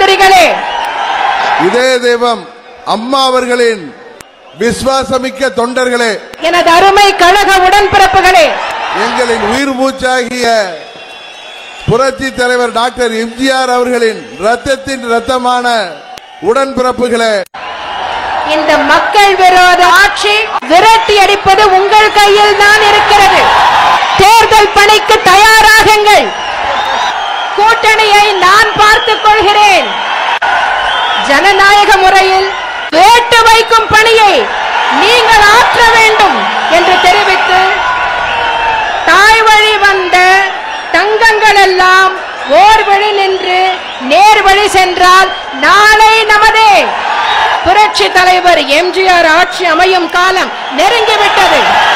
சகோதரிகளே, இதே தெய்வம் அம்மா அவர்களின் விசுவாசமிக்க தொண்டர்களே, எனது அருமை கழக உடன்பிறப்புகளே, எங்களின் உயிர் மூச்சாகிய புரட்சி தலைவர் டாக்டர் எம்ஜிஆர் அவர்களின் ரத்தத்தின் ரத்தமான உடன்பிறப்புகளே, இந்த மக்கள் விரோத ஆட்சி விரட்டி அடிப்பது உங்கள் கையில் தான் இருக்கிறது. தேர்தல் பணிக்கு தயாராகுங்கள். கூட்டணியை நான் பார்த்துக் கொள்கிறேன். ஜனநாயக முறையில் வேட்டு வைக்கும் பணியை நீங்கள் ஆற்ற வேண்டும் என்று தெரிவித்து, தாய் வழி வந்த தங்கங்கள் எல்லாம் ஓர் வழி நின்று நேர் வழி சென்றால் நாளை நமதே. புரட்சி தலைவர் எம்ஜிஆர் ஆட்சி அமையும் காலம் நெருங்கிவிட்டது.